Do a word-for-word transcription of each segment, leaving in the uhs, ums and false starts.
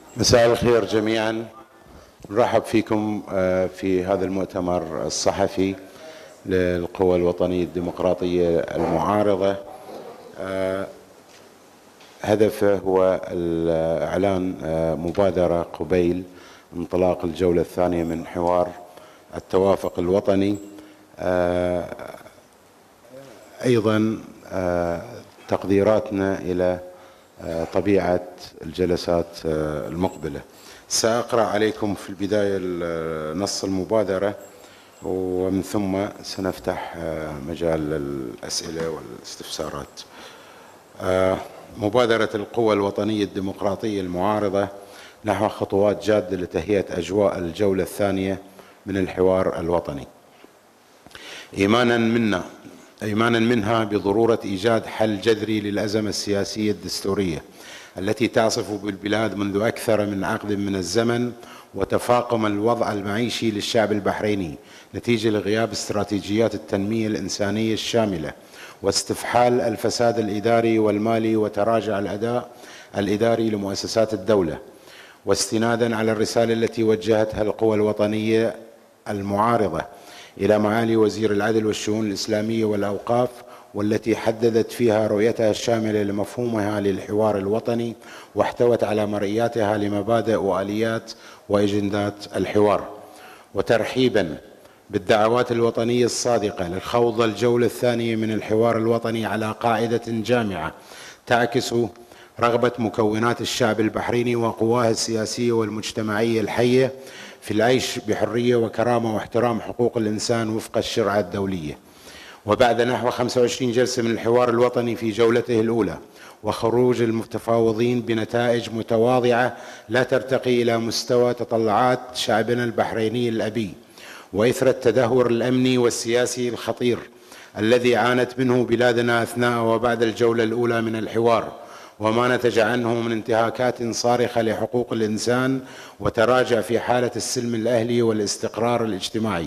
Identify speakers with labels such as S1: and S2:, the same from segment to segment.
S1: مساء الخير جميعا. نرحب فيكم في هذا المؤتمر الصحفي للقوى الوطنية الديمقراطية المعارضة. هدفه هو إعلان مبادرة قبيل انطلاق الجولة الثانية من حوار التوافق الوطني، أيضا تقديراتنا إلى طبيعة الجلسات المقبلة. سأقرأ عليكم في البداية نص المبادرة ومن ثم سنفتح مجال للأسئلة والاستفسارات. مبادرة القوى الوطنية الديمقراطية المعارضة نحو خطوات جادة لتهيئة أجواء الجولة الثانية من الحوار الوطني. إيمانا منا إيمانا منها بضرورة إيجاد حل جذري للأزمة السياسية الدستورية التي تعصف بالبلاد منذ أكثر من عقد من الزمن، وتفاقم الوضع المعيشي للشعب البحريني نتيجة لغياب استراتيجيات التنمية الإنسانية الشاملة، واستفحال الفساد الإداري والمالي، وتراجع الأداء الإداري لمؤسسات الدولة. واستنادا على الرسالة التي وجهتها القوى الوطنية المعارضة إلى معالي وزير العدل والشؤون الإسلامية والأوقاف، والتي حددت فيها رؤيتها الشاملة لمفهومها للحوار الوطني، واحتوت على مرئياتها لمبادئ وآليات وإجندات الحوار. وترحيبا بالدعوات الوطنية الصادقة لخوض الجولة الثانية من الحوار الوطني على قاعدة جامعة تعكس رغبة مكونات الشعب البحريني وقواه السياسية والمجتمعية الحية في العيش بحرية وكرامة واحترام حقوق الإنسان وفق الشريعة الدولية. وبعد نحو خمسة وعشرين جلسة من الحوار الوطني في جولته الأولى، وخروج المتفاوضين بنتائج متواضعة لا ترتقي إلى مستوى تطلعات شعبنا البحريني الأبي، وإثر التدهور الأمني والسياسي الخطير الذي عانت منه بلادنا أثناء وبعد الجولة الأولى من الحوار، وما نتج عنه من انتهاكات صارخة لحقوق الإنسان وتراجع في حالة السلم الأهلي والاستقرار الاجتماعي،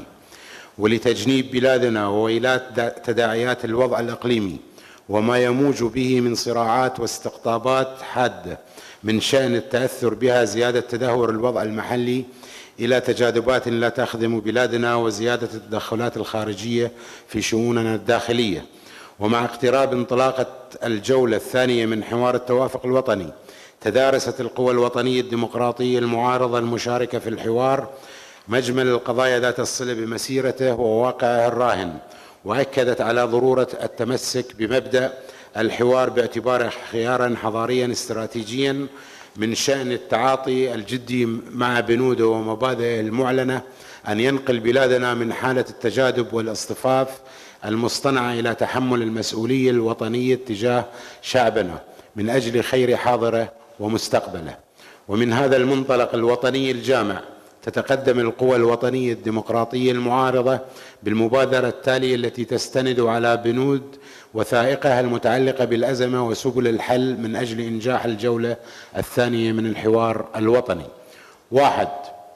S1: ولتجنيب بلادنا وويلات تداعيات الوضع الإقليمي وما يموج به من صراعات واستقطابات حادة من شأن التأثر بها زيادة تدهور الوضع المحلي إلى تجاذبات لا تخدم بلادنا وزيادة التدخلات الخارجية في شؤوننا الداخلية. ومع اقتراب انطلاقة الجولة الثانية من حوار التوافق الوطني، تدارست القوى الوطنية الديمقراطية المعارضة المشاركة في الحوار مجمل القضايا ذات الصلة بمسيرته وواقعه الراهن، وأكدت على ضرورة التمسك بمبدأ الحوار باعتباره خيارا حضاريا استراتيجيا من شأن التعاطي الجدي مع بنوده ومبادئه المعلنة أن ينقل بلادنا من حالة التجاذب والاصطفاف المصطنعة إلى تحمل المسؤولية الوطنية تجاه شعبنا من أجل خير حاضره ومستقبله. ومن هذا المنطلق الوطني الجامع تتقدم القوى الوطنية الديمقراطية المعارضة بالمبادرة التالية التي تستند على بنود وثائقها المتعلقة بالأزمة وسبل الحل من أجل إنجاح الجولة الثانية من الحوار الوطني. واحد،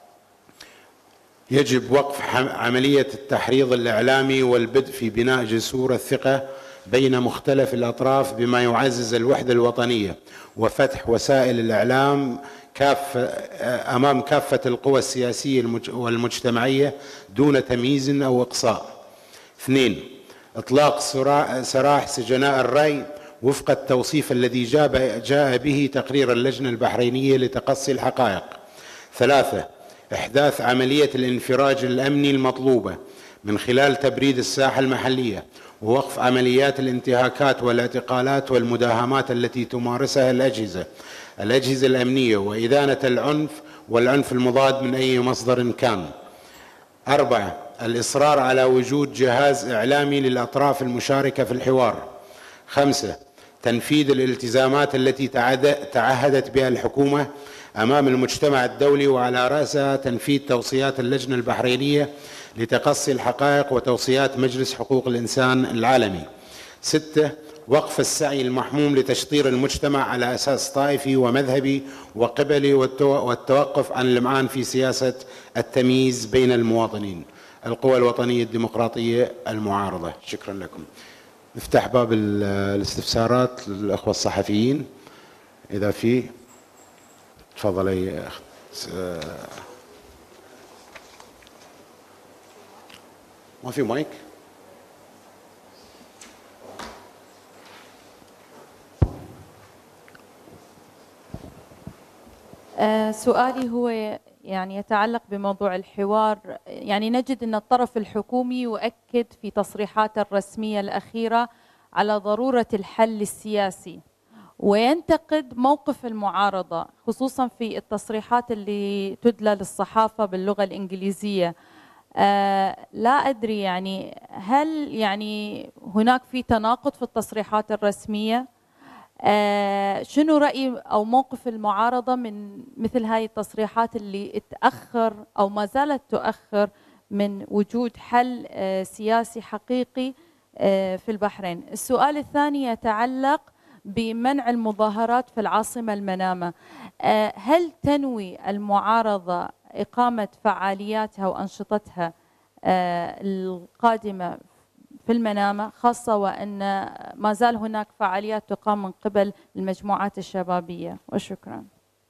S1: يجب وقف عملية التحريض الإعلامي والبدء في بناء جسور الثقة بين مختلف الأطراف بما يعزز الوحدة الوطنية، وفتح وسائل الإعلام كافة أمام كافة القوى السياسية والمجتمعية دون تمييز أو إقصاء. اثنين، إطلاق سراح سجناء الرأي وفق التوصيف الذي جاء به تقرير اللجنة البحرينية لتقصي الحقائق. ثلاثة، إحداث عملية الانفراج الأمني المطلوبة من خلال تبريد الساحة المحلية، ووقف عمليات الانتهاكات والاعتقالات والمداهمات التي تمارسها الأجهزة الأجهزة الأمنية، وإدانة العنف والعنف المضاد من أي مصدر كان. أربعة، الإصرار على وجود جهاز إعلامي للأطراف المشاركة في الحوار. خمسة، تنفيذ الالتزامات التي تعهدت بها الحكومة أمام المجتمع الدولي، وعلى رأسها تنفيذ توصيات اللجنة البحرينية لتقصي الحقائق وتوصيات مجلس حقوق الإنسان العالمي. ستة، وقف السعي المحموم لتشطير المجتمع على أساس طائفي ومذهبي وقبلي، والتوقف عن اللمعان في سياسة التمييز بين المواطنين. القوى الوطنية الديمقراطية المعارضة. شكرا لكم. نفتح باب الاستفسارات للأخوة الصحفيين إذا في. تفضلي أخت. ما في مايك؟
S2: آه سؤالي هو يعني يتعلق بموضوع الحوار. يعني نجد أن الطرف الحكومي يؤكد في تصريحاته الرسمية الأخيرة على ضرورة الحل السياسي، وينتقد موقف المعارضة خصوصا في التصريحات اللي تدلى للصحافة باللغة الإنجليزية. آه لا أدري يعني هل يعني هناك في تناقض في التصريحات الرسمية؟ آه شنو رأي أو موقف المعارضة من مثل هاي التصريحات اللي تأخر أو ما زالت تؤخر من وجود حل آه سياسي حقيقي آه في البحرين؟ السؤال الثاني يتعلق بمنع المظاهرات في العاصمة المنامة. آه هل تنوي المعارضة إقامة فعالياتها وأنشطتها آه القادمة في المنامة، خاصة وأن ما زال هناك فعاليات تقام من قبل المجموعات الشبابية؟ وشكرا.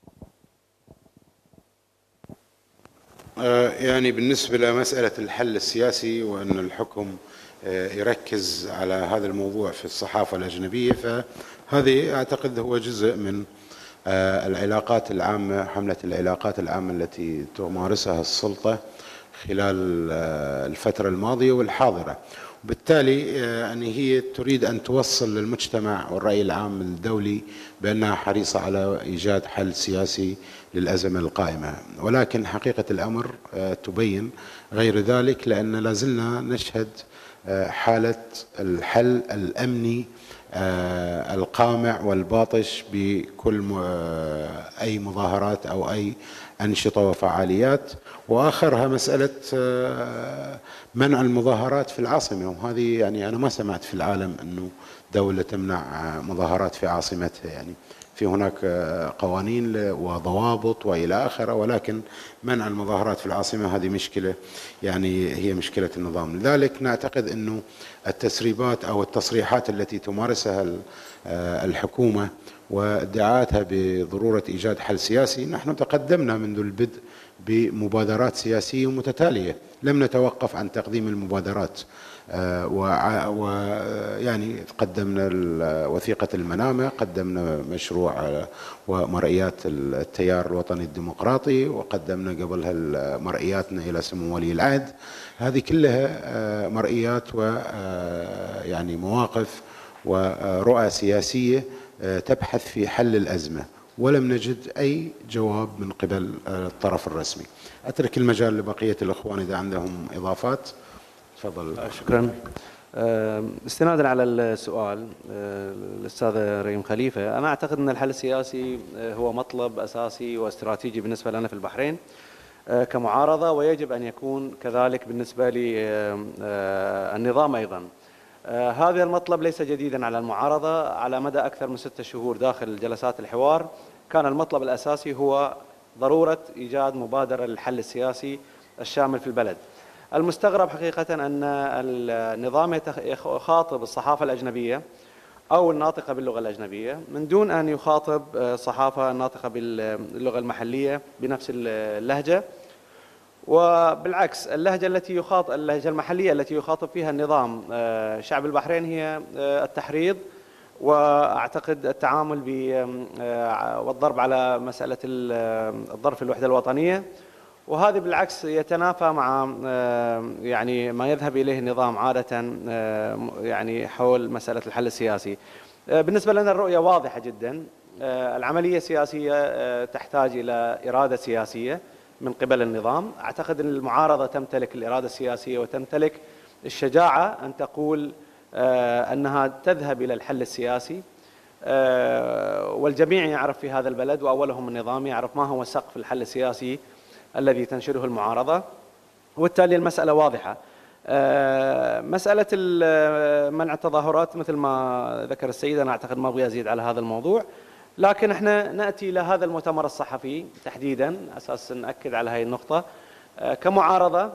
S1: يعني بالنسبة لمسألة الحل السياسي وأن الحكم يركز على هذا الموضوع في الصحافة الأجنبية، فهذه أعتقد هو جزء من العلاقات العامة، حملة العلاقات العامة التي تمارسها السلطة خلال الفترة الماضية والحاضرة، وبالتالي يعني هي تريد أن توصل للمجتمع والرأي العام الدولي بأنها حريصة على إيجاد حل سياسي للأزمة القائمة، ولكن حقيقة الأمر تبين غير ذلك، لأن لازلنا نشهد حالة الحل الأمني القامع والباطش بكل أي مظاهرات أو أي أنشطة وفعاليات، وآخرها مسألة منع المظاهرات في العاصمة. وهذه يعني أنا ما سمعت في العالم أنه دولة تمنع مظاهرات في عاصمتها، يعني في هناك قوانين وضوابط وإلى آخره، ولكن منع المظاهرات في العاصمة هذه مشكلة، يعني هي مشكلة النظام. لذلك نعتقد أنه التسريبات أو التصريحات التي تمارسها الحكومة وادعاءاتها بضرورة إيجاد حل سياسي، نحن تقدمنا منذ البدء بمبادرات سياسية متتالية، لم نتوقف عن تقديم المبادرات، ويعني قدمنا وثيقة المنامة، قدمنا مشروع ومرئيات التيار الوطني الديمقراطي، وقدمنا قبلها مرئياتنا إلى سمو ولي العهد. هذه كلها مرئيات ويعني مواقف ورؤى سياسية تبحث في حل الأزمة، ولم نجد أي جواب من قبل الطرف الرسمي. أترك المجال لبقية الأخوان إذا عندهم إضافات. تفضل.
S3: شكرا. استنادا على السؤال الأستاذ ريم خليفة، أنا أعتقد أن الحل السياسي هو مطلب أساسي واستراتيجي بالنسبة لنا في البحرين كمعارضة، ويجب أن يكون كذلك بالنسبة للنظام أيضا. هذا المطلب ليس جديدا على المعارضة، على مدى أكثر من ستة شهور داخل جلسات الحوار كان المطلب الأساسي هو ضرورة إيجاد مبادرة للحل السياسي الشامل في البلد. المستغرب حقيقة أن النظام يخاطب الصحافة الأجنبية أو الناطقة باللغة الأجنبية من دون أن يخاطب الصحافة الناطقة باللغة المحلية بنفس اللهجة، وبالعكس اللهجة التي يخاطب اللهجة المحلية التي يخاطب فيها النظام شعب البحرين هي التحريض، وأعتقد التعامل والضرب على مسألة الضرب في الوحدة الوطنية، وهذا بالعكس يتنافى مع يعني ما يذهب إليه النظام عادة يعني حول مسألة الحل السياسي. بالنسبة لنا الرؤية واضحة جدا، العملية السياسية تحتاج إلى إرادة سياسية من قبل النظام. أعتقد أن المعارضة تمتلك الإرادة السياسية وتمتلك الشجاعة أن تقول أنها تذهب إلى الحل السياسي، والجميع يعرف في هذا البلد وأولهم النظام يعرف ما هو سقف الحل السياسي الذي تنشره المعارضة، وبالتالي المسألة واضحة. مسألة منع التظاهرات مثل ما ذكر السيد، أنا أعتقد ما أبغي أزيد على هذا الموضوع، لكن احنا نأتي إلى هذا المؤتمر الصحفي تحديدا أساس نأكد على هذه النقطة كمعارضة،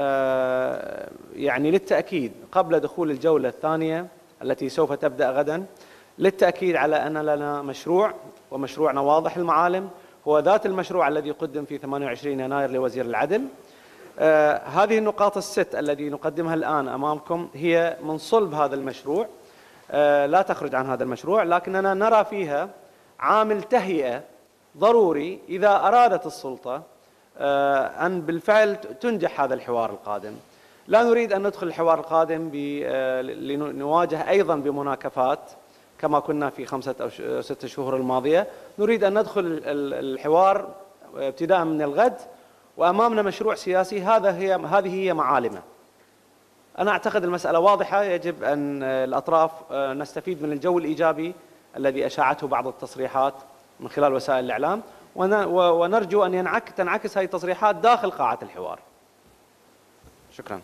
S3: يعني للتأكيد قبل دخول الجولة الثانية التي سوف تبدأ غدا، للتأكيد على أن لنا مشروع ومشروعنا واضح المعالم، هو ذات المشروع الذي قدم في ثمانية وعشرين يناير لوزير العدل. آه هذه النقاط الست التي نقدمها الآن أمامكم هي من صلب هذا المشروع، آه لا تخرج عن هذا المشروع، لكننا نرى فيها عامل تهيئة ضروري إذا أرادت السلطة آه أن بالفعل تنجح هذا الحوار القادم. لا نريد أن ندخل الحوار القادم لنواجه أيضا بمناكفات كما كنا في خمسة أو ست شهور الماضية. نريد أن ندخل الحوار ابتداء من الغد وأمامنا مشروع سياسي، هذا هي هذه هي معالمه. أنا أعتقد المسألة واضحة، يجب أن الأطراف نستفيد من الجو الإيجابي الذي أشاعته بعض التصريحات من خلال وسائل الإعلام، ونرجو أن ينعكس تنعكس هذه التصريحات داخل قاعة الحوار. شكرا.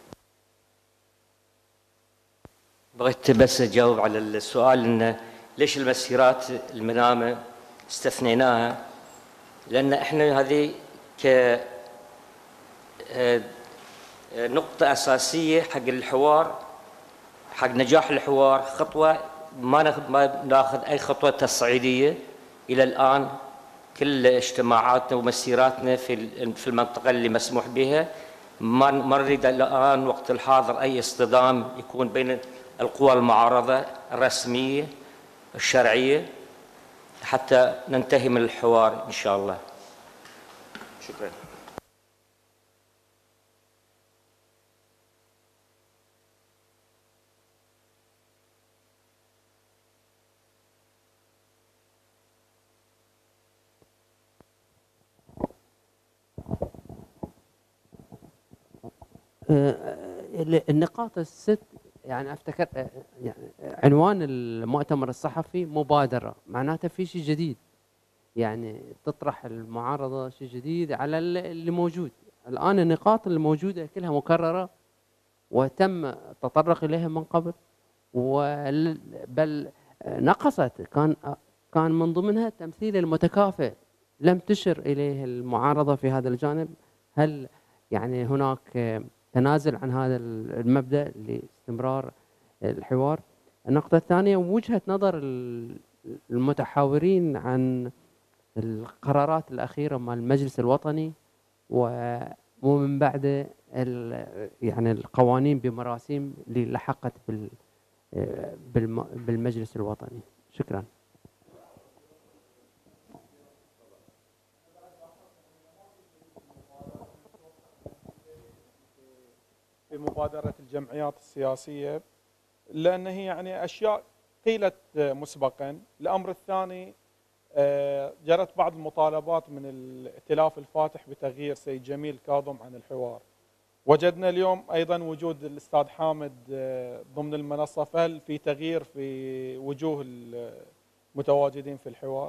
S4: بغيت بس أجاوب على السؤال إن ليش المسيرات المنامة استثنيناها؟ لأن إحنا هذه ك نقطة أساسية حق الحوار، حق نجاح الحوار، خطوة ما ما ناخذ أي خطوة تصعيدية إلى الآن. كل اجتماعاتنا ومسيراتنا في في المنطقة اللي مسموح بها، ما ما نريد الآن وقت الحاضر أي اصطدام يكون بين القوى المعارضة الرسمية الشرعية حتى ننتهي من الحوار إن شاء الله. شكرا.
S5: النقاط الست يعني افتكر يعني عنوان المؤتمر الصحفي مبادرة، معناته في شيء جديد، يعني تطرح المعارضة شيء جديد على اللي موجود الآن. النقاط الموجودة كلها مكررة وتم التطرق إليها من قبل، بل نقصت. كان كان من ضمنها التمثيل المتكافئ، لم تشر إليه المعارضة في هذا الجانب. هل يعني هناك تنازل عن هذا المبدأ لاستمرار الحوار؟ النقطة الثانية وجهة نظر المتحاورين عن القرارات الأخيرة مع المجلس الوطني ومن بعد يعني القوانين بمراسيم اللي لحقت بالمجلس الوطني. شكرا.
S6: بمبادرة الجمعيات السياسية، لأن هي يعني أشياء قيلت مسبقا. الأمر الثاني جرت بعض المطالبات من الائتلاف الفاتح بتغيير سيد جميل كاظم عن الحوار. وجدنا اليوم أيضا وجود الأستاذ حامد ضمن المنصة، فهل في تغيير في وجوه المتواجدين في الحوار؟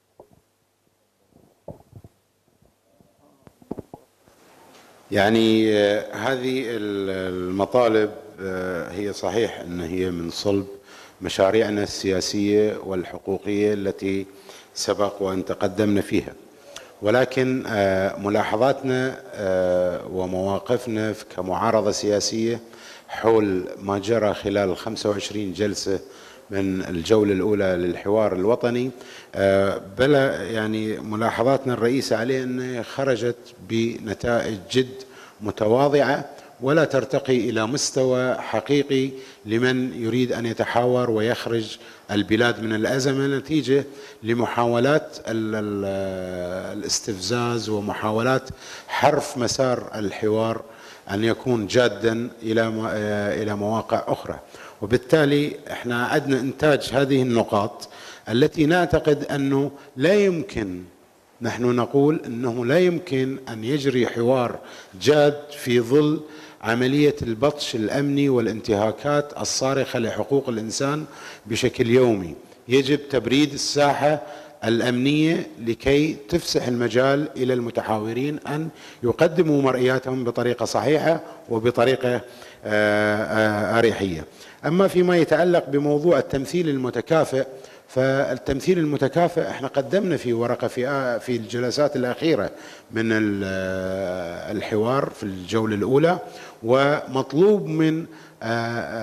S1: يعني هذه المطالب هي صحيح أن هي من صلب مشاريعنا السياسية والحقوقية التي سبق وأن تقدمنا فيها، ولكن ملاحظاتنا ومواقفنا كمعارضة سياسية حول ما جرى خلال خمسة وعشرين جلسة من الجولة الأولى للحوار الوطني، بلا يعني ملاحظاتنا الرئيسة عليه أنها خرجت بنتائج جد متواضعة ولا ترتقي إلى مستوى حقيقي لمن يريد أن يتحاور ويخرج البلاد من الأزمة نتيجة لمحاولات الاستفزاز ومحاولات حرف مسار الحوار أن يكون جادا إلى إلى مواقع أخرى. وبالتالي احنا عندنا إنتاج هذه النقاط التي نعتقد أنه لا يمكن، نحن نقول أنه لا يمكن أن يجري حوار جاد في ظل عملية البطش الأمني والانتهاكات الصارخة لحقوق الإنسان بشكل يومي. يجب تبريد الساحة الأمنية لكي تفسح المجال إلى المتحاورين أن يقدموا مرئياتهم بطريقة صحيحة وبطريقة أريحية. أما فيما يتعلق بموضوع التمثيل المتكافئ، فالتمثيل المتكافئ احنا قدمنا في ورقة في في الجلسات الأخيرة من الحوار في الجولة الأولى، ومطلوب من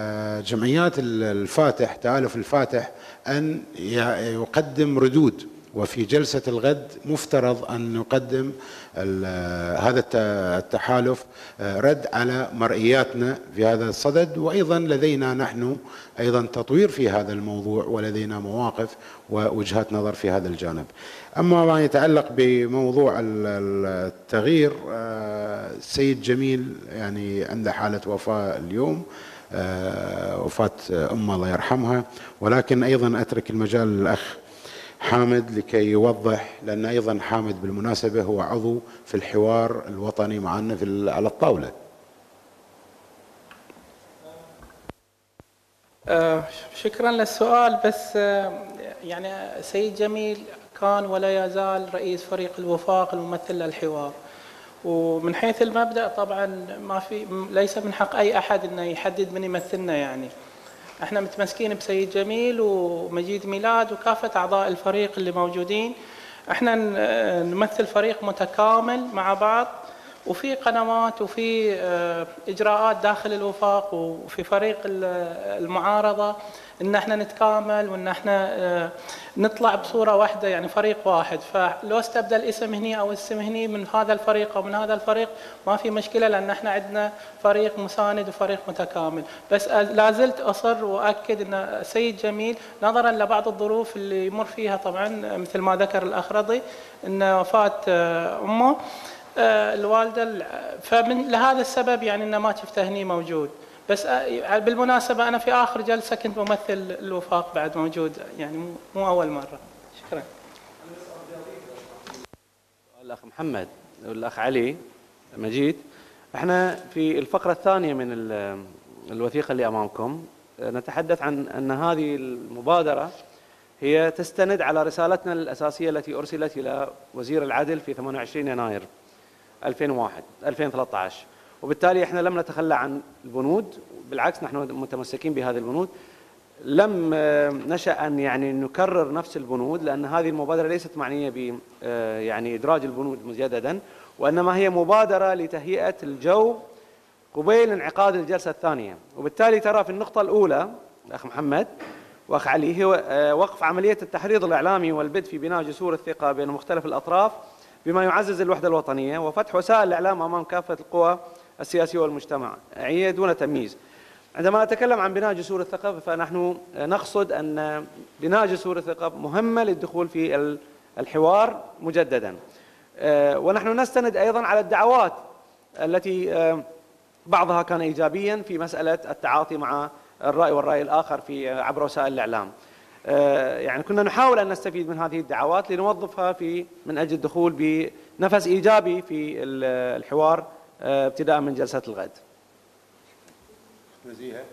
S1: جمعيات الفاتح تآلف الفاتح أن يقدم ردود وفي جلسة الغد مفترض أن نقدم هذا التحالف رد على مرئياتنا في هذا الصدد، وأيضا لدينا نحن أيضا تطوير في هذا الموضوع، ولدينا مواقف ووجهات نظر في هذا الجانب. أما ما يتعلق بموضوع التغيير، السيد جميل يعني عنده حالة وفاة اليوم، وفاة أمه الله يرحمها، ولكن أيضا أترك المجال للأخ حامد لكي يوضح، لأن أيضا حامد بالمناسبة هو عضو في الحوار الوطني معنا في على الطاولة.
S7: آه شكرا للسؤال. بس آه يعني سيد جميل كان ولا يزال رئيس فريق الوفاق الممثل للحوار، ومن حيث المبدأ طبعا ما في ليس من حق أي أحد أنه يحدد من يمثلنا. يعني احنا متمسكين بسيد جميل ومجيد ميلاد وكافة أعضاء الفريق اللي موجودين. احنا نمثل فريق متكامل مع بعض، وفي قنوات وفي إجراءات داخل الوفاق وفي فريق المعارضة ان احنا نتكامل وان احنا نطلع بصورة واحدة، يعني فريق واحد. فلو استبدل الاسم هني او الاسم هني من هذا الفريق او من هذا الفريق ما في مشكلة، لان احنا عندنا فريق مساند وفريق متكامل. بس لا زلت اصر واكد ان سيد جميل نظرا لبعض الظروف اللي يمر فيها، طبعا مثل ما ذكر الاخ رضي ان وفاة امه الوالدة، فمن لهذا السبب يعني انه ما شفته هني موجود. بس بالمناسبة أنا في آخر جلسة كنت ممثل الوفاق بعد موجود، يعني مو أول مرة. شكرا.
S3: الأخ محمد والأخ علي مجيد، احنا في الفقرة الثانية من الوثيقة اللي أمامكم نتحدث عن أن هذه المبادرة هي تستند على رسالتنا الأساسية التي أرسلت إلى وزير العدل في ثمانية وعشرين يناير ألفين وواحد ألفين وثلاثة عشر، وبالتالي احنا لم نتخلى عن البنود، بالعكس نحن متمسكين بهذه البنود. لم نشأ أن يعني نكرر نفس البنود، لأن هذه المبادرة ليست معنية ب يعني إدراج البنود مجددا، وإنما هي مبادرة لتهيئة الجو قبيل انعقاد الجلسة الثانية. وبالتالي ترى في النقطة الأولى الأخ محمد وأخ علي هو وقف عملية التحريض الإعلامي والبدء في بناء جسور الثقة بين مختلف الأطراف بما يعزز الوحدة الوطنية، وفتح وسائل الإعلام أمام كافة القوى السياسية والمجتمعية دون تمييز. عندما نتكلم عن بناء جسور الثقة فنحن نقصد أن بناء جسور الثقة مهمة للدخول في الحوار مجددا، ونحن نستند أيضا على الدعوات التي بعضها كان إيجابيا في مسألة التعاطي مع الرأي والرأي الآخر في عبر وسائل الإعلام. يعني كنا نحاول أن نستفيد من هذه الدعوات لنوظفها في من أجل الدخول بنفس إيجابي في الحوار ابتداء من جلسة الغد.
S1: نزيهة.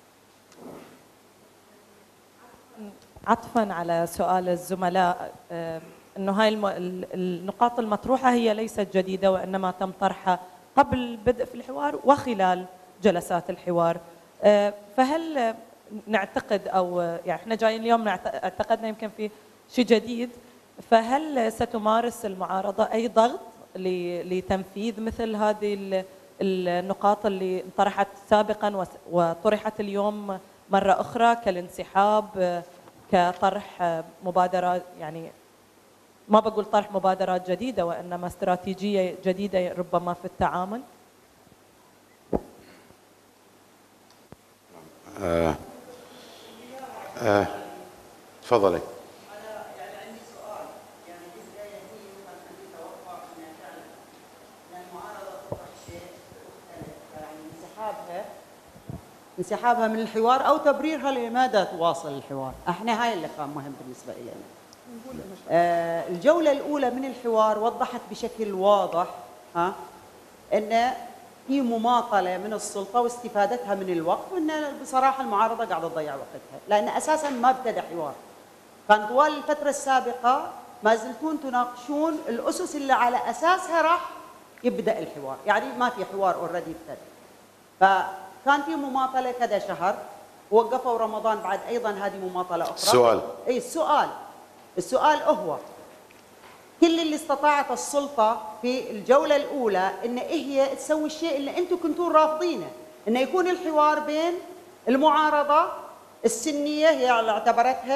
S8: عطفا على سؤال الزملاء، انه هاي النقاط المطروحه هي ليست جديده، وانما تم طرحها قبل البدء في الحوار وخلال جلسات الحوار. فهل نعتقد او يعني احنا جايين اليوم اعتقدنا يمكن في شيء جديد، فهل ستمارس المعارضه اي ضغط لتنفيذ مثل هذه النقاط اللي طرحت سابقا وطرحت اليوم مرة أخرى كالانسحاب، كطرح مبادرات، يعني ما بقول طرح مبادرات جديدة وإنما استراتيجية جديدة ربما في التعامل؟
S1: آه آه تفضلي.
S9: انسحابها من الحوار او تبريرها لماذا تواصل الحوار. احنا هاي اللي كان مهم بالنسبه لنا. آه الجوله الاولى من الحوار وضحت بشكل واضح ها ان في مماطله من السلطه واستفادتها من الوقت، وان بصراحه المعارضه قاعده تضيع وقتها، لان اساسا ما ابتدى حوار. كان طوال الفتره السابقه ما زلتون تناقشون الاسس اللي على اساسها راح يبدا الحوار، يعني ما في حوار اوريدي ابتدى. ف كان في مماطله كذا شهر، وقفوا رمضان بعد ايضا هذه مماطله اخرى.
S1: السؤال
S9: اي السؤال السؤال هو كل اللي استطاعت السلطه في الجوله الاولى ان هي تسوي الشيء اللي انتم كنتوا رافضينه، انه يكون الحوار بين المعارضه السنيه هي اللي اعتبرتها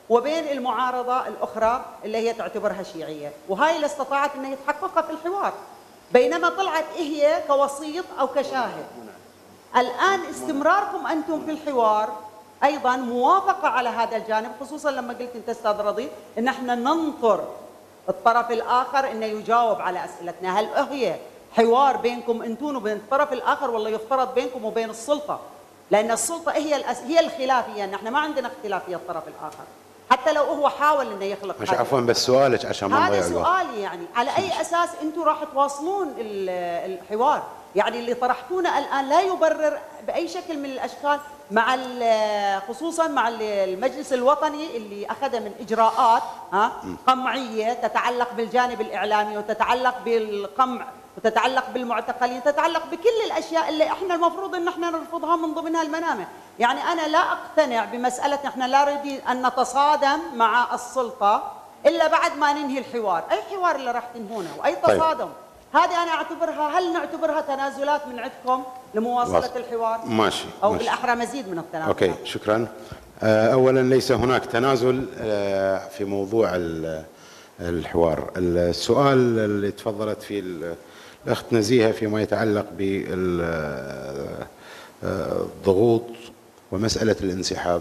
S9: وبين المعارضة الأخرى اللي هي تعتبرها شيعية، وهاي اللي استطاعت أن يتحقق في الحوار، بينما طلعت هي كوسيط أو كشاهد. الآن استمراركم أنتم في الحوار أيضا موافقة على هذا الجانب، خصوصا لما قلت أنت أستاذ رضي أن احنا ننطر الطرف الآخر أنه يجاوب على أسئلتنا. هل هي حوار بينكم أنتم وبين الطرف الآخر، ولا يفترض بينكم وبين السلطة؟ لأن السلطة هي الأس... هي الخلافية، أن احنا ما عندنا اختلافية الطرف الآخر، حتى لو هو حاول انه يخلق.
S1: مش عفوا بس سؤالك عشان ما نضيع
S9: هذا
S1: الوقت.
S9: سؤالي، يعني على اي اساس انتم راح تواصلون الحوار؟ يعني اللي طرحتونه الان لا يبرر باي شكل من الاشكال، مع خصوصا مع المجلس الوطني اللي اخذ من اجراءات ها قمعيه تتعلق بالجانب الاعلامي وتتعلق بالقمع وتتعلق بالمعتقلين، تتعلق بكل الاشياء اللي احنا المفروض ان احنا نرفضها من ضمنها المنامه. يعني انا لا اقتنع بمساله احنا لا نريد ان نتصادم مع السلطه الا بعد ما ننهي الحوار. اي حوار اللي راح تنهونه واي تصادم؟ طيب. هذه انا اعتبرها، هل نعتبرها تنازلات من عندكم لمواصله واصل. الحوار؟
S1: ماشي،
S9: او
S1: ماشي.
S9: بالاحرى مزيد من التنازلات.
S1: اوكي، شكرا. اولا ليس هناك تنازل في موضوع الحوار. السؤال اللي تفضلت فيه الأخت نزيهة فيما يتعلق بالضغوط ومسألة الانسحاب،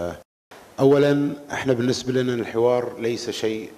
S1: أولا احنا بالنسبة لنا الحوار ليس شيء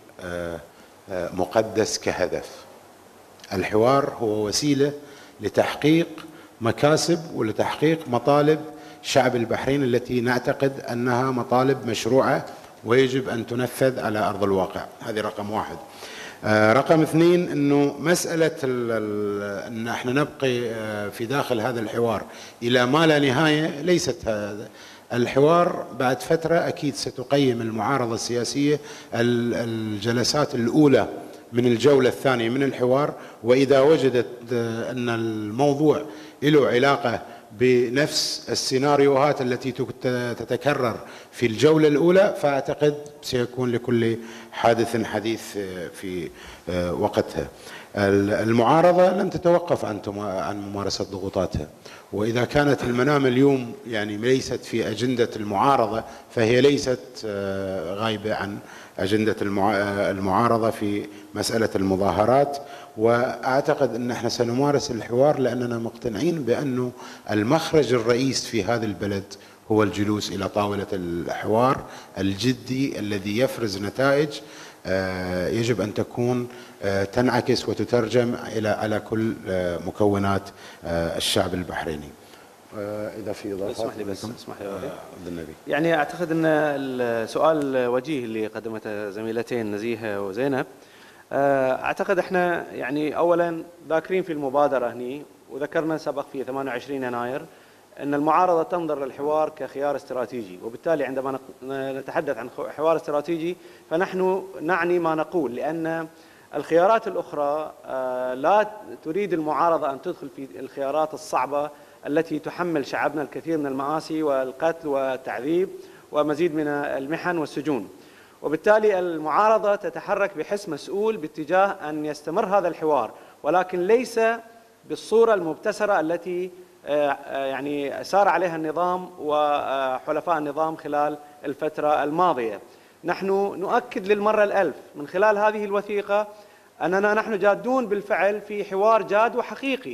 S1: مقدس كهدف. الحوار هو وسيلة لتحقيق مكاسب ولتحقيق مطالب شعب البحرين التي نعتقد أنها مطالب مشروعة ويجب أن تنفذ على أرض الواقع. هذه رقم واحد. آه رقم اثنين، أنه مسألة أن احنا نبقي آه في داخل هذا الحوار إلى ما لا نهاية، ليست هذا الحوار. بعد فترة أكيد ستقيم المعارضة السياسية الجلسات الأولى من الجولة الثانية من الحوار، وإذا وجدت آه أن الموضوع له علاقة بنفس السيناريوهات التي تتكرر في الجولة الأولى، فأعتقد سيكون لكل حادث حديث في وقتها. المعارضة لن تتوقف عن ممارسة ضغوطاتها، وإذا كانت المنامة اليوم يعني ليست في أجندة المعارضة فهي ليست غايبة عن أجندة المعارضة في مسألة المظاهرات. وأعتقد أن احنا سنمارس الحوار لأننا مقتنعين بأنه المخرج الرئيس في هذا البلد هو الجلوس إلى طاولة الحوار الجدي الذي يفرز نتائج يجب أن تكون تنعكس وتترجم إلى على كل مكونات الشعب البحريني. إذا في إضافات
S3: اسمح لي بس اسمح لي
S1: عبد النبي.
S3: يعني أعتقد أن السؤال وجيه اللي قدمته زميلتين نزيهة وزينب. أعتقد احنا يعني أولا ذاكرين في المبادرة هني، وذكرنا سبق في ثمانية وعشرين يناير أن المعارضة تنظر للحوار كخيار استراتيجي، وبالتالي عندما نتحدث عن حوار استراتيجي فنحن نعني ما نقول، لأن الخيارات الأخرى لا تريد المعارضة أن تدخل في الخيارات الصعبة التي تحمل شعبنا الكثير من المآسي والقتل والتعذيب ومزيد من المحن والسجون. وبالتالي المعارضة تتحرك بحس مسؤول باتجاه أن يستمر هذا الحوار، ولكن ليس بالصورة المبتسرة التي يعني سار عليها النظام وحلفاء النظام خلال الفترة الماضية. نحن نؤكد للمرة الألف من خلال هذه الوثيقة أننا نحن جادون بالفعل في حوار جاد وحقيقي،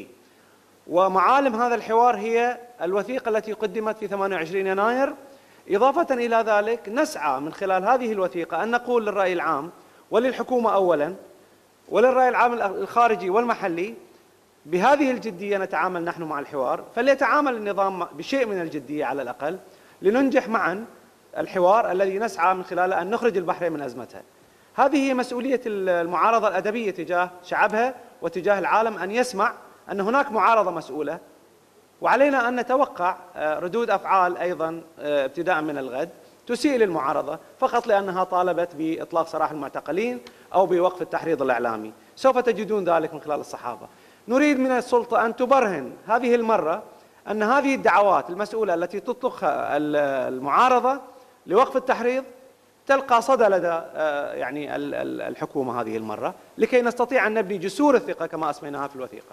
S3: ومعالم هذا الحوار هي الوثيقة التي قدمت في ثمانية وعشرين يناير. إضافة إلى ذلك نسعى من خلال هذه الوثيقة أن نقول للرأي العام وللحكومة أولا وللرأي العام الخارجي والمحلي بهذه الجدية نتعامل نحن مع الحوار، فليتعامل النظام بشيء من الجدية على الأقل لننجح معا الحوار الذي نسعى من خلاله أن نخرج البحرين من أزمتها. هذه هي مسؤولية المعارضة الأدبية تجاه شعبها وتجاه العالم، أن يسمع أن هناك معارضة مسؤولة، وعلينا أن نتوقع ردود أفعال أيضا ابتداء من الغد تسيء للمعارضة فقط لأنها طالبت بإطلاق سراح المعتقلين أو بوقف التحريض الإعلامي. سوف تجدون ذلك من خلال الصحافة. نريد من السلطة أن تبرهن هذه المرة أن هذه الدعوات المسؤولة التي تطلقها المعارضة لوقف التحريض تلقى صدى لدى يعني الحكومة هذه المرة، لكي نستطيع أن نبني جسور الثقة كما أسميناها في الوثيقة.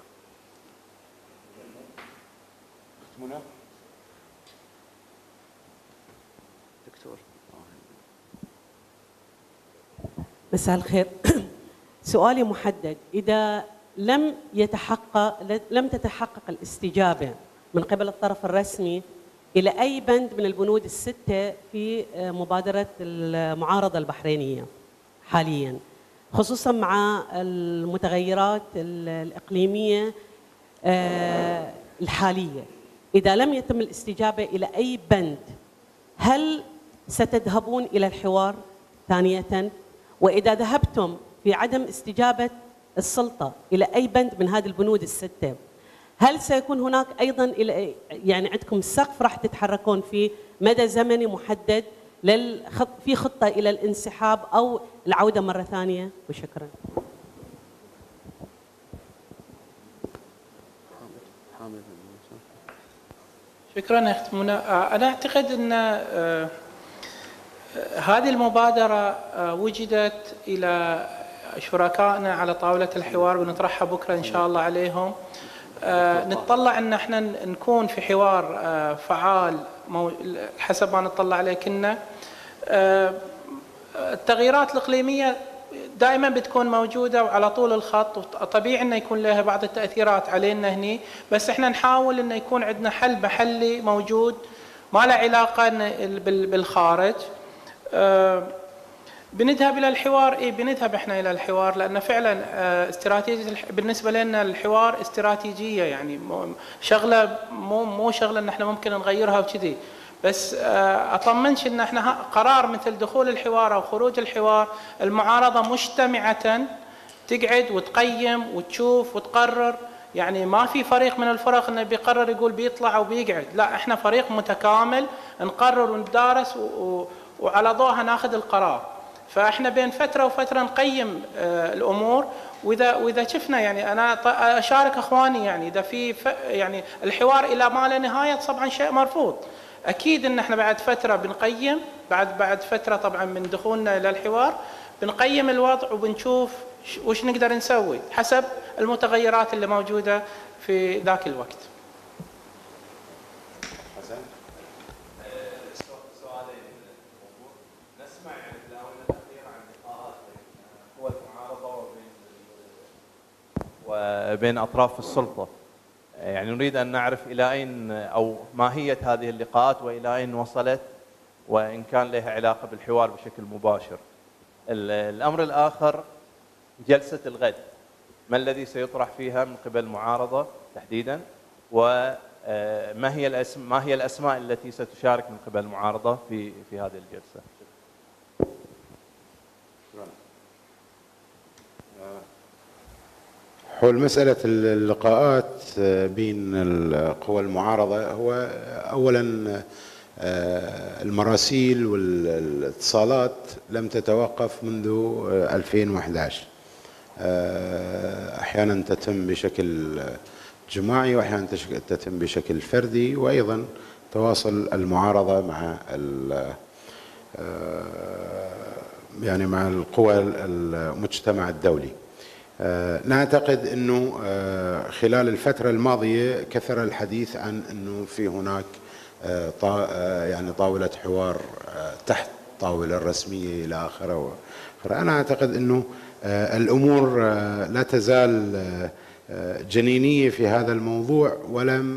S3: دكتور
S10: مساء الخير. سؤالي محدد، إذا لم يتحقق لم تتحقق الاستجابة من قبل الطرف الرسمي إلى أي بند من البنود الستة في مبادرة المعارضة البحرينية حالياً، خصوصاً مع المتغيرات الإقليمية الحالية، إذا لم يتم الاستجابة إلى أي بند، هل ستذهبون إلى الحوار ثانية؟ وإذا ذهبتم في عدم استجابة السلطة إلى أي بند من هذه البنود الستة، هل سيكون هناك أيضا إلى يعني عندكم سقف راح تتحركون فيه مدى زمني محدد للخط في خطة إلى الانسحاب أو العودة مرة ثانية؟ وشكرا.
S7: شكرا اخت منى. انا اعتقد ان هذه المبادره وجدت الى شركائنا على طاوله الحوار، ونطرحها بكره ان شاء الله عليهم. نتطلع ان احنا نكون في حوار فعال حسب ما نطلع عليه كنا. التغييرات الاقليميه دائما بتكون موجوده وعلى طول الخط، وطبيعي انه يكون لها بعض التاثيرات علينا هني، بس احنا نحاول انه يكون عندنا حل محلي موجود ما له علاقه بالخارج. بنذهب الى الحوار، اي بنذهب احنا الى الحوار، لان فعلا استراتيجيه بالنسبه لنا الحوار استراتيجيه، يعني شغله مو مو شغله ان احنا ممكن نغيرها وكذي. بس اطمنش ان احنا قرار مثل دخول الحوار او خروج الحوار، المعارضه مجتمعه تقعد وتقيم وتشوف وتقرر، يعني ما في فريق من الفرق انه بيقرر يقول بيطلع او بيقعد، لا احنا فريق متكامل نقرر وندارس وعلى ضوءها ناخذ القرار. فاحنا بين فتره وفتره نقيم الامور، واذا واذا شفنا يعني انا اشارك اخواني يعني اذا في يعني الحوار الى ما لا نهايه طبعا شيء مرفوض. اكيد ان احنا بعد فتره بنقيم، بعد بعد فتره طبعا من دخولنا الى الحوار بنقيم الوضع وبنشوف وش نقدر نسوي حسب المتغيرات اللي موجوده في ذاك الوقت.
S11: حسن. سؤالين الموضوع. نسمع يعني في الاونه الاخيره عن لقاءات بين قوى المعارضه وبين وبين اطراف السلطه. يعني نريد أن نعرف إلى أين أو ماهية هذه اللقاءات وإلى أين وصلت، وإن كان لها علاقة بالحوار بشكل مباشر. الأمر الآخر جلسة الغد، ما الذي سيطرح فيها من قبل المعارضة تحديدا، وما هي الأسماء ما هي الأسماء التي ستشارك من قبل المعارضة في في هذه الجلسة؟
S1: حول مسألة اللقاءات بين القوى المعارضة، هو أولا المراسيل والاتصالات لم تتوقف منذ ألفين وأحد عشر، أحيانا تتم بشكل جماعي وأحيانا تتم بشكل فردي، وأيضا تواصل المعارضة مع يعني مع القوى المجتمع الدولي. نعتقد أنه خلال الفترة الماضية كثر الحديث عن أنه في هناك يعني طاولة حوار تحت الطاولة الرسمية إلى آخره. أنا أعتقد أنه الأمور لا تزال جنينية في هذا الموضوع، ولم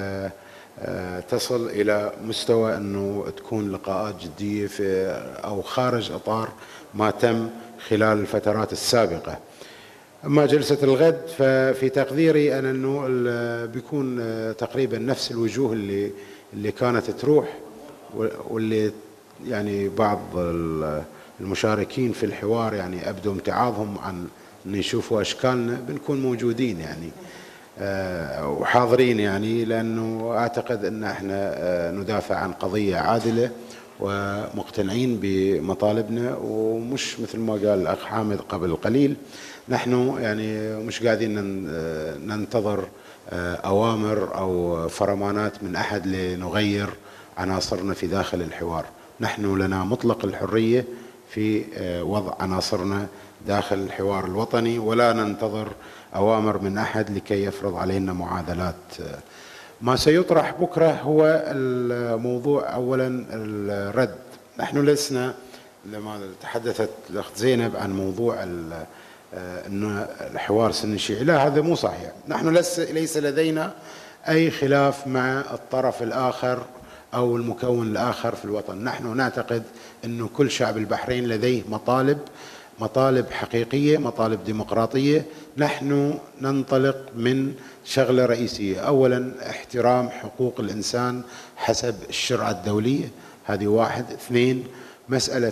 S1: تصل إلى مستوى أنه تكون لقاءات جدية في أو خارج إطار ما تم خلال الفترات السابقة. أما جلسة الغد ففي تقديري أنا أنه بيكون تقريبا نفس الوجوه اللي اللي كانت تروح، واللي يعني بعض المشاركين في الحوار يعني أبدوا امتعاضهم عن أن يشوفوا أشكالنا، بنكون موجودين يعني وحاضرين، يعني لأنه أعتقد أن احنا ندافع عن قضية عادلة ومقتنعين بمطالبنا، ومش مثل ما قال الأخ حامد قبل قليل نحن يعني مش قاعدين ننتظر أوامر أو فرمانات من أحد لنغير عناصرنا في داخل الحوار. نحن لنا مطلق الحرية في وضع عناصرنا داخل الحوار الوطني، ولا ننتظر أوامر من أحد لكي يفرض علينا معادلات. ما سيطرح بكرة هو الموضوع أولا الرد. نحن لسنا لما تحدثت الأخت زينب عن موضوع أن الحوار سني شيعي، لا هذا مو صحيح. نحن ليس لدينا أي خلاف مع الطرف الآخر أو المكون الآخر في الوطن. نحن نعتقد أن كل شعب البحرين لديه مطالب مطالب حقيقية، مطالب ديمقراطية. نحن ننطلق من شغلة رئيسية، أولا احترام حقوق الإنسان حسب الشرعة الدولية، هذه واحد. اثنين، مسألة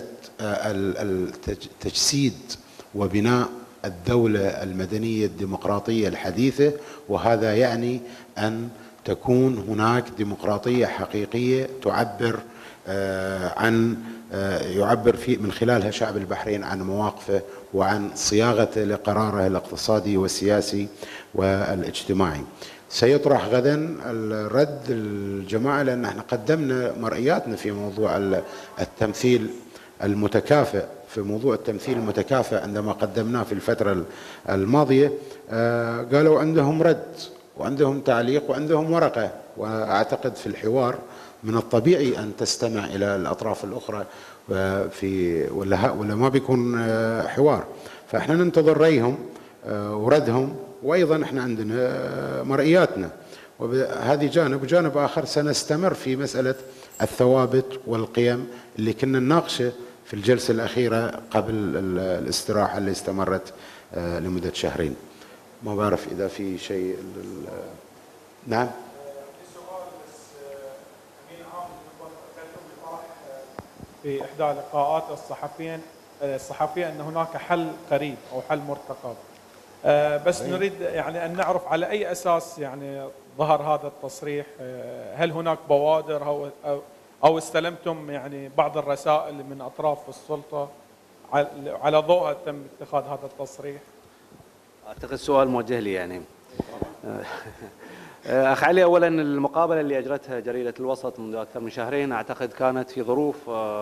S1: التجسيد وبناء الدولة المدنية الديمقراطية الحديثة، وهذا يعني أن تكون هناك ديمقراطية حقيقية تعبر عن يعبر في من خلالها شعب البحرين عن مواقفه وعن صياغته لقراره الاقتصادي والسياسي والاجتماعي. سيطرح غدا الرد الجماعة، لأن احنا قدمنا مرئياتنا في موضوع التمثيل المتكافئ، في موضوع التمثيل المتكافئ عندما قدمناه في الفترة الماضية قالوا عندهم رد وعندهم تعليق وعندهم ورقة. وأعتقد في الحوار من الطبيعي أن تستمع إلى الأطراف الأخرى في ولا ولا ما بيكون حوار. فإحنا ننتظر رأيهم وردهم، وأيضا إحنا عندنا مرئياتنا، وهذه جانب. وجانب آخر سنستمر في مسألة الثوابت والقيم اللي كنا نناقشه في الجلسة الأخيرة قبل الاستراحة اللي استمرت لمدة شهرين. ما بعرف إذا في شيء. نعم.
S6: في إحدى لقاءات الصحفيين الصحفية أن هناك حل قريب أو حل مرتقب، بس نريد يعني أن نعرف على أي أساس يعني ظهر هذا التصريح. هل هناك بوادر أو أو استلمتم يعني بعض الرسائل من أطراف السلطة على ضوءها تم اتخاذ هذا التصريح؟
S3: أعتقد سؤال موجه لي يعني. أخ علي، أولا المقابلة اللي أجرتها جريدة الوسط منذ أكثر من شهرين أعتقد كانت في ظروف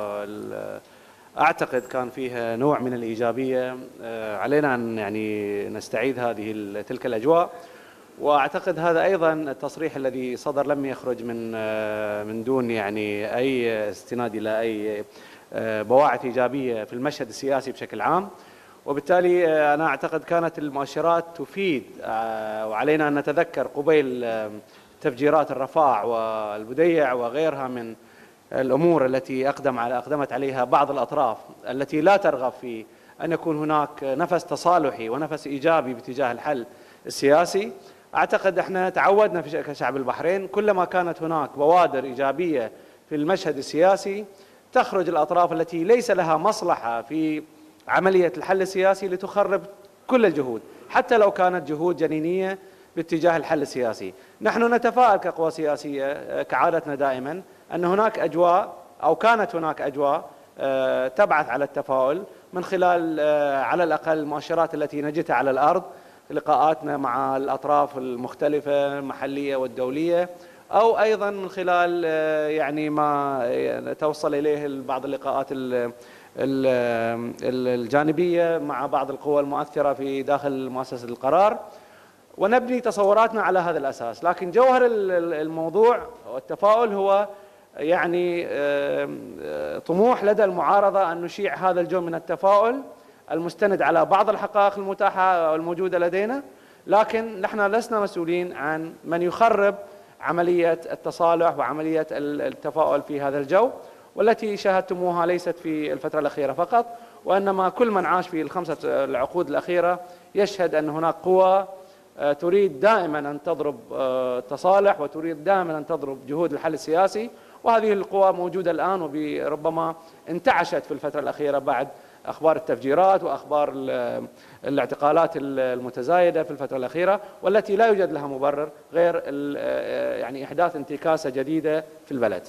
S3: أعتقد كان فيها نوع من الإيجابية. علينا أن يعني نستعيد هذه تلك الأجواء، وأعتقد هذا أيضا التصريح الذي صدر لم يخرج من من دون يعني أي استناد إلى أي بواعث إيجابية في المشهد السياسي بشكل عام، وبالتالي أنا أعتقد كانت المؤشرات تفيد. وعلينا أن نتذكر قبيل تفجيرات الرفاع والبديع وغيرها من الأمور التي أقدم على أقدمت عليها بعض الأطراف التي لا ترغب في أن يكون هناك نفس تصالحي ونفس إيجابي باتجاه الحل السياسي. أعتقد احنا تعودنا في كشعب البحرين كلما كانت هناك بوادر إيجابية في المشهد السياسي تخرج الأطراف التي ليس لها مصلحة في عملية الحل السياسي لتخرب كل الجهود، حتى لو كانت جهود جنينية باتجاه الحل السياسي. نحن نتفائل كقوى سياسية كعادتنا دائما أن هناك أجواء أو كانت هناك أجواء تبعث على التفاؤل من خلال على الأقل المؤشرات التي نجدها على الأرض، لقاءاتنا مع الأطراف المختلفة المحلية والدولية، أو أيضا من خلال يعني ما توصل إليه بعض اللقاءات الجانبية مع بعض القوى المؤثرة في داخل مؤسسة القرار، ونبني تصوراتنا على هذا الأساس. لكن جوهر الموضوع والتفاؤل هو يعني طموح لدى المعارضة أن نشيع هذا الجو من التفاؤل المستند على بعض الحقائق المتاحة والموجودة لدينا، لكن نحن لسنا مسؤولين عن من يخرب عملية التصالح وعملية التفاؤل في هذا الجو، والتي شاهدتموها ليست في الفترة الأخيرة فقط، وإنما كل من عاش في الخمسة العقود الأخيرة يشهد أن هناك قوى تريد دائما أن تضرب تصالح وتريد دائما أن تضرب جهود الحل السياسي، وهذه القوى موجودة الآن وربما انتعشت في الفترة الأخيرة بعد أخبار التفجيرات وأخبار الاعتقالات المتزايدة في الفترة الأخيرة، والتي لا يوجد لها مبرر غير يعني إحداث انتكاسة جديدة في البلد.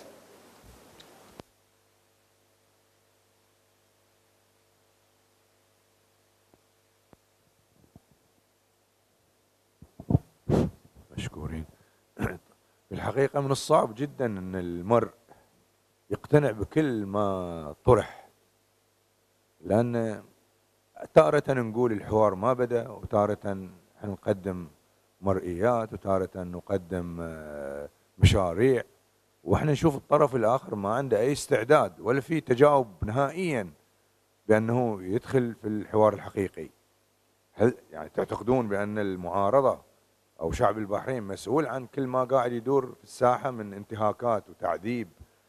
S12: مشكورين. في الحقيقة من الصعب جدا أن المرء يقتنع بكل ما طرح، لأن تارة نقول الحوار ما بدأ، وتارة نقدم مرئيات، وتارة نقدم مشاريع، وإحنا نشوف الطرف الآخر ما عنده أي استعداد ولا في تجاوب نهائيا بأنه يدخل في الحوار الحقيقي؟ هل يعني تعتقدون بأن المعارضة أو شعب البحرين مسؤول عن كل ما قاعد يدور في الساحة من انتهاكات وتعذيب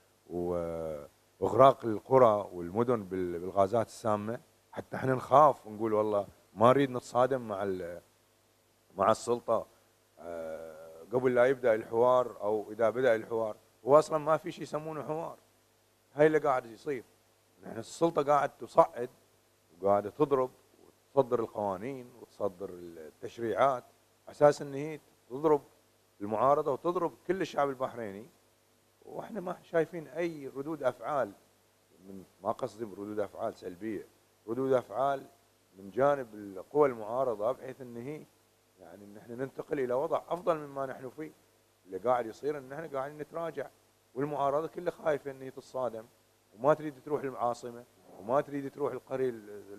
S12: وإغراق القرى والمدن بالغازات السامة، حتى احنا نخاف ونقول والله ما نريد نتصادم مع مع السلطة قبل لا يبدأ الحوار أو إذا بدأ الحوار؟ هو أصلا ما في شيء يسمونه حوار، هاي اللي قاعد يصير. نحن السلطة قاعد تصعد وقاعدة تضرب وتصدر القوانين وتصدر التشريعات أساس أن هي تضرب المعارضة وتضرب كل الشعب البحريني، واحنا ما شايفين أي ردود أفعال، من ما قصدي ردود أفعال سلبية، ردود أفعال من جانب القوى المعارضة بحيث أن هي يعني ان احنا ننتقل الى وضع افضل مما نحن فيه. اللي قاعد يصير ان احنا قاعدين نتراجع، والمعارضه كلها خايفه ان هي تتصادم وما تريد تروح العاصمه وما تريد تروح القريه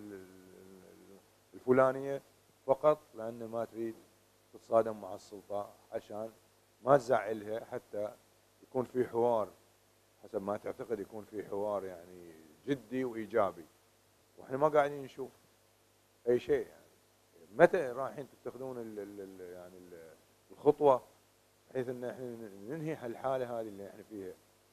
S12: الفلانيه فقط لان ما تريد تتصادم مع السلطه عشان ما تزعلها، حتى يكون في حوار حسب ما تعتقد يكون في حوار يعني جدي وايجابي، واحنا ما قاعدين نشوف اي شيء. يعني متى رايحين تتخذون ال ال يعني ال الخطوه بحيث ان احنا ننهي هالحاله هذه اللي احنا فيها؟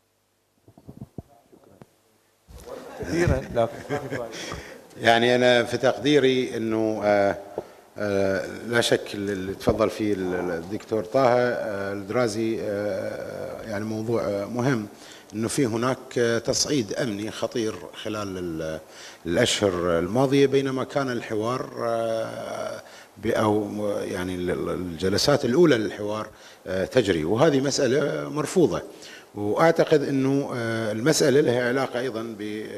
S12: شكرا كثيرا. لكن
S1: يعني انا في تقديري انه آآ آآ لا شك اللي تفضل فيه الدكتور طه الدرازي يعني موضوع مهم، انه في هناك تصعيد امني خطير خلال الاشهر الماضيه، بينما كان الحوار او يعني الجلسات الاولى للحوار تجري، وهذه مساله مرفوضه. واعتقد انه المساله لها علاقه ايضا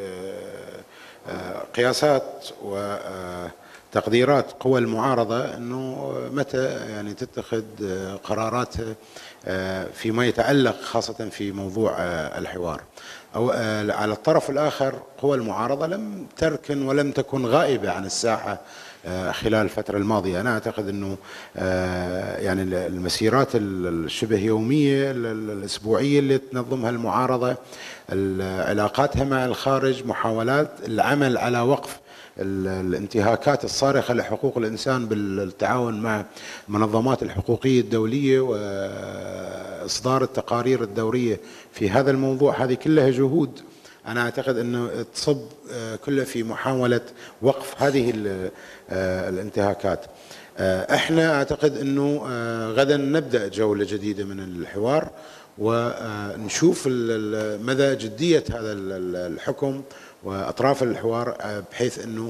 S1: بقياسات وتقديرات قوى المعارضه، انه متى يعني تتخذ قراراتها فيما يتعلق خاصة في موضوع الحوار. أو على الطرف الآخر قوى المعارضة لم تركن ولم تكن غائبة عن الساحة خلال الفترة الماضية. أنا أعتقد أنه يعني المسيرات الشبه يومية الأسبوعية اللي تنظمها المعارضة، علاقاتها مع الخارج، محاولات العمل على وقف الانتهاكات الصارخة لحقوق الإنسان بالتعاون مع منظمات الحقوقية الدولية وإصدار التقارير الدورية في هذا الموضوع، هذه كلها جهود أنا أعتقد أنه تصب كلها في محاولة وقف هذه الانتهاكات. احنا أعتقد أنه غدا نبدأ جولة جديدة من الحوار ونشوف مدى جدية هذا الحكم وأطراف الحوار، بحيث أنه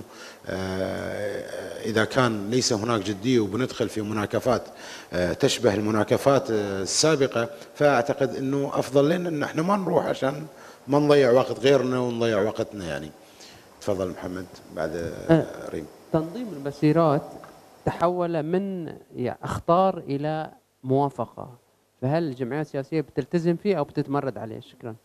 S1: إذا كان ليس هناك جدية وبندخل في مناكفات تشبه المناكفات السابقة، فأعتقد أنه أفضل لنا أن احنا ما نروح عشان ما نضيع وقت غيرنا ونضيع وقتنا. يعني تفضل محمد بعد ريم.
S5: تنظيم المسيرات تحول من يعني اخطار إلى موافقة، فهل الجمعيات السياسية بتلتزم فيه أو بتتمرد عليه؟ شكرا.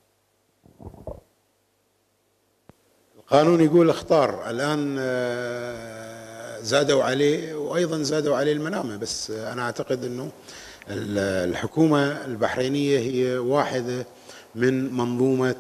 S1: القانون يقول اختار، الآن زادوا عليه وأيضا زادوا عليه المنامة، بس أنا أعتقد أنه الحكومة البحرينية هي واحدة من منظومة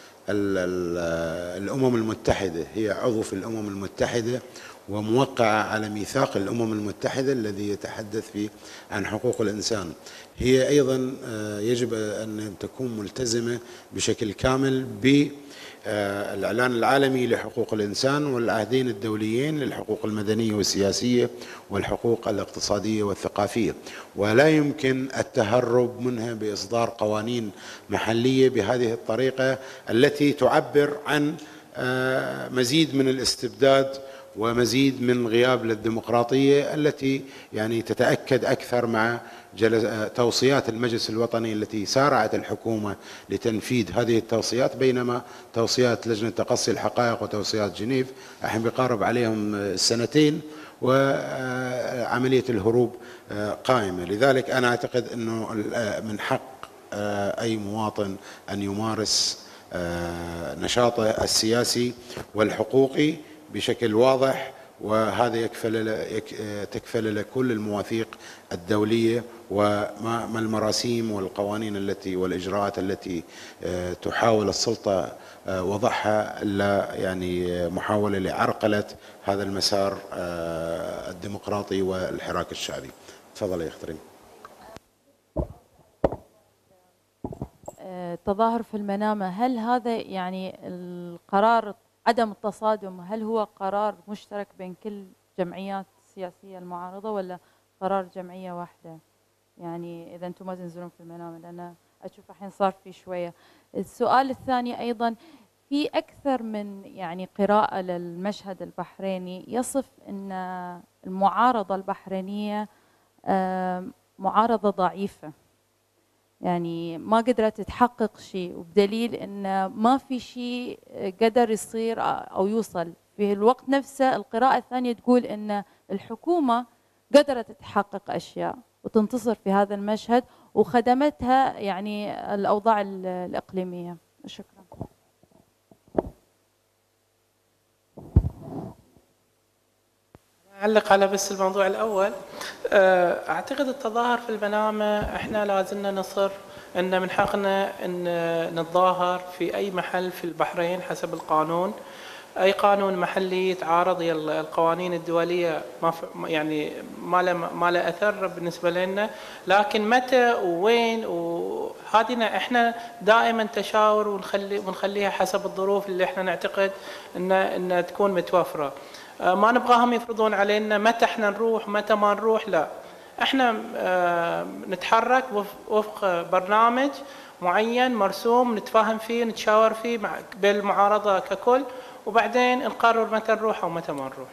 S1: الأمم المتحدة، هي عضو في الأمم المتحدة وموقعة على ميثاق الأمم المتحدة الذي يتحدث فيه عن حقوق الإنسان. هي أيضا يجب أن تكون ملتزمة بشكل كامل ب الإعلان العالمي لحقوق الإنسان والعهدين الدوليين للحقوق المدنية والسياسية والحقوق الاقتصادية والثقافية، ولا يمكن التهرب منها بإصدار قوانين محلية بهذه الطريقة التي تعبر عن مزيد من الاستبداد ومزيد من غياب للديمقراطية التي يعني تتأكد أكثر مع توصيات المجلس الوطني التي سارعت الحكومة لتنفيذ هذه التوصيات، بينما توصيات لجنة تقصي الحقائق وتوصيات جنيف الحين بيقارب عليهم سنتين وعملية الهروب قائمة. لذلك أنا أعتقد أنه من حق أي مواطن أن يمارس نشاطه السياسي والحقوقي بشكل واضح وهذا يكفل تكفل له كل المواثيق الدولية وما المراسيم والقوانين التي والإجراءات التي تحاول السلطة وضعها إلا يعني محاولة لعرقلة هذا المسار الديمقراطي والحراك الشعبي. تفضل يا أخ ريم.
S2: التظاهر في المنامة، هل هذا يعني القرار عدم التصادم هل هو قرار مشترك بين كل جمعيات السياسية المعارضة ولا قرار جمعية واحدة؟ يعني إذا أنتم ما تنزلون في المنامة، لأن أشوف الحين صار في شوية. السؤال الثاني أيضا، في أكثر من يعني قراءة للمشهد البحريني يصف أن المعارضة البحرينية معارضة ضعيفة، يعني ما قدرت تحقق شيء، وبدليل ان ما في شيء قدر يصير او يوصل. في الوقت نفسه القراءة الثانية تقول ان الحكومة قدرت تحقق اشياء وتنتصر في هذا المشهد وخدمتها يعني الاوضاع الاقليمية. شكرا.
S7: أعلق على بس الموضوع الأول. أعتقد التظاهر في المنامة إحنا لازلنا نصر أن من حقنا أن نتظاهر في أي محل في البحرين حسب القانون. أي قانون محلي يتعارض القوانين الدولية ما يعني ما له ما له أثر بالنسبة لنا، لكن متى ووين وهذه إحنا دائما تشاور ونخلي ونخليها حسب الظروف اللي إحنا نعتقد أن أن تكون متوفرة. ما نبغاهم يفرضون علينا متى احنا نروح متى ما نروح، لا، احنا نتحرك وفق برنامج معين مرسوم نتفاهم فيه نتشاور فيه بالمعارضة ككل، وبعدين نقرر متى نروح او متى ما نروح.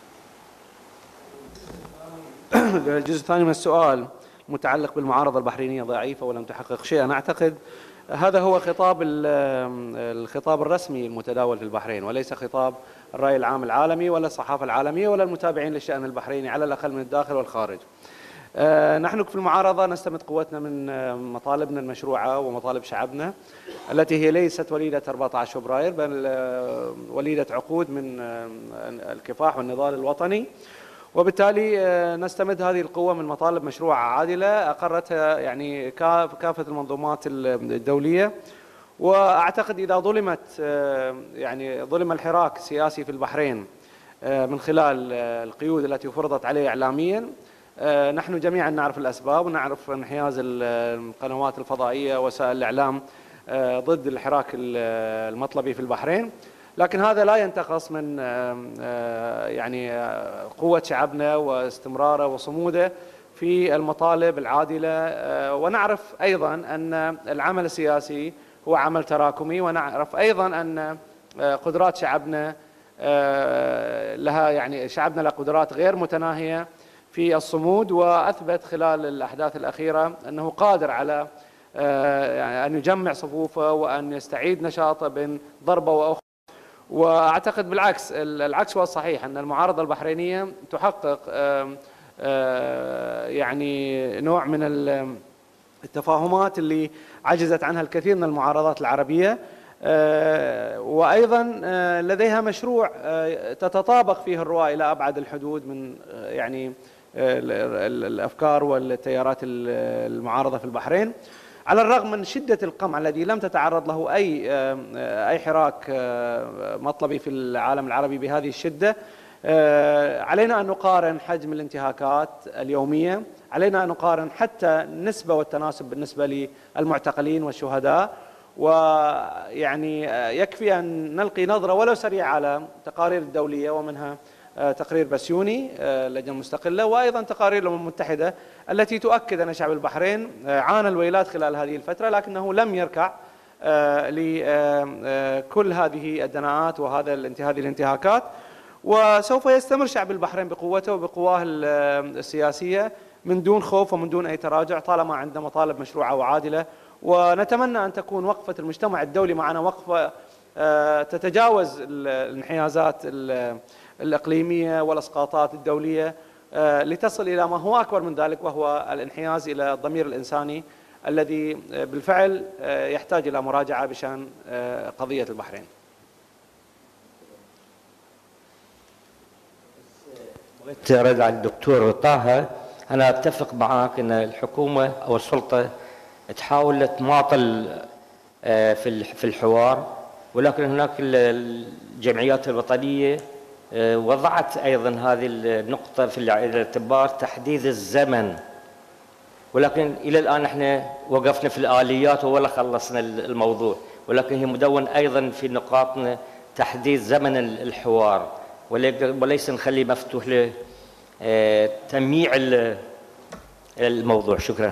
S3: الجزء الثاني من السؤال متعلق بالمعارضة البحرينية ضعيفة ولم تحقق شيء، أنا أعتقد هذا هو خطاب الخطاب الرسمي المتداول في البحرين، وليس خطاب الرأي العام العالمي ولا الصحافة العالمية ولا المتابعين للشأن البحريني على الأقل من الداخل والخارج. نحن في المعارضة نستمد قوتنا من مطالبنا المشروعة ومطالب شعبنا التي هي ليست وليدة أربعة عشر فبراير بل وليدة عقود من الكفاح والنضال الوطني، وبالتالي نستمد هذه القوة من مطالب مشروعة عادلة أقرتها يعني كافة المنظومات الدولية. وأعتقد إذا ظلمت يعني ظلم الحراك السياسي في البحرين من خلال القيود التي فرضت عليه إعلاميا، نحن جميعا نعرف الأسباب ونعرف انحياز القنوات الفضائية وسائل الإعلام ضد الحراك المطلبي في البحرين، لكن هذا لا ينتقص من يعني قوة شعبنا واستمراره وصموده في المطالب العادلة. ونعرف أيضا أن العمل السياسي هو عمل تراكمي، ونعرف أيضا أن قدرات شعبنا لها يعني شعبنا له قدرات غير متناهية في الصمود، وأثبت خلال الأحداث الأخيرة أنه قادر على يعني أن يجمع صفوفه وأن يستعيد نشاطه بين ضربة وأخرى. وأعتقد بالعكس العكس هو الصحيح، أن المعارضة البحرينية تحقق يعني نوع من التفاهمات اللي عجزت عنها الكثير من المعارضات العربية، وأيضا لديها مشروع تتطابق فيه الرؤى إلى أبعد الحدود من يعني الأفكار والتيارات المعارضة في البحرين، على الرغم من شدة القمع الذي لم تتعرض له أي أي حراك مطلبي في العالم العربي بهذه الشدة. علينا أن نقارن حجم الانتهاكات اليومية، علينا أن نقارن حتى النسبة والتناسب بالنسبة للمعتقلين والشهداء، ويعني يكفي أن نلقي نظرة ولو سريعة على تقارير الدولية، ومنها تقرير بسيوني لجنة مستقلة، وأيضا تقارير الأمم المتحدة التي تؤكد أن شعب البحرين عانى الويلات خلال هذه الفترة، لكنه لم يركع لكل هذه الدناءات وهذا هذه الانتهاكات، وسوف يستمر شعب البحرين بقوته وبقواه السياسية من دون خوف ومن دون أي تراجع طالما عندنا مطالب مشروعة وعادلة. ونتمنى أن تكون وقفة المجتمع الدولي معنا وقفة تتجاوز الانحيازات الإقليمية والإسقاطات الدولية لتصل إلى ما هو أكبر من ذلك، وهو الانحياز إلى الضمير الإنساني الذي بالفعل يحتاج إلى مراجعة بشأن قضية البحرين.
S4: رد على الدكتور طه، أنا أتفق معك أن الحكومة أو السلطة تحاول تماطل في في الحوار، ولكن هناك الجمعيات الوطنية وضعت أيضا هذه النقطة في الاعتبار، تحديد الزمن، ولكن إلى الآن احنا وقفنا في الآليات ولا خلصنا الموضوع، ولكن هي مدون أيضا في نقاطنا تحديد زمن الحوار، وليس نخليه مفتوح لتمييع الموضوع. شكرا.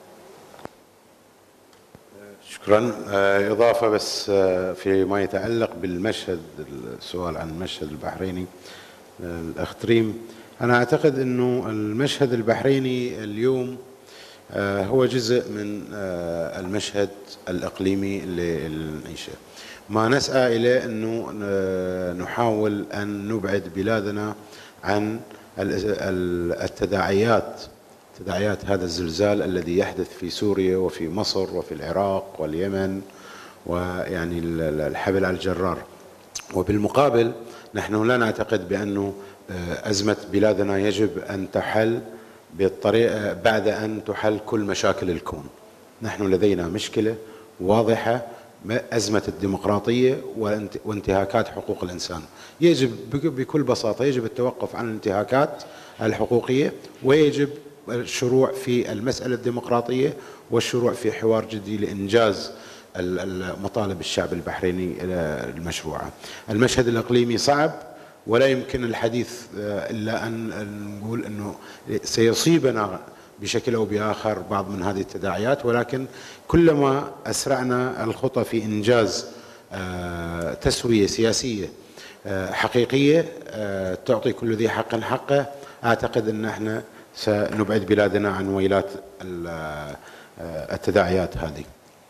S1: شكرا. إضافة بس فيما يتعلق بالمشهد، السؤال عن المشهد البحريني الأخ تريم، أنا أعتقد أنه المشهد البحريني اليوم هو جزء من المشهد الإقليمي للعيشة. ما نسعى إليه أنه نحاول أن نبعد بلادنا عن التداعيات تداعيات هذا الزلزال الذي يحدث في سوريا وفي مصر وفي العراق واليمن، ويعني الحبل على الجرار. وبالمقابل نحن لا نعتقد بأنه أزمة بلادنا يجب أن تحل بالطريقة بعد أن تحل كل مشاكل الكون. نحن لدينا مشكلة واضحة، أزمة الديمقراطية وانتهاكات حقوق الإنسان. يجب بكل بساطة يجب التوقف عن الانتهاكات الحقوقية، ويجب الشروع في المسألة الديمقراطية والشروع في حوار جدي لإنجاز مطالب الشعب البحريني المشروعة. المشهد الإقليمي صعب، ولا يمكن الحديث إلا أن نقول أنه سيصيبنا بشكل أو بآخر بعض من هذه التداعيات، ولكن كلما أسرعنا الخطى في إنجاز تسوية سياسية حقيقية تعطي كل ذي حق حقه، أعتقد أن احنا سنبعد بلادنا عن ويلات التداعيات هذه.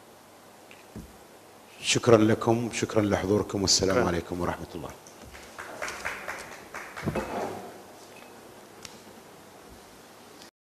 S1: شكرا لكم، شكرا لحضوركم، والسلام عليكم ورحمة الله.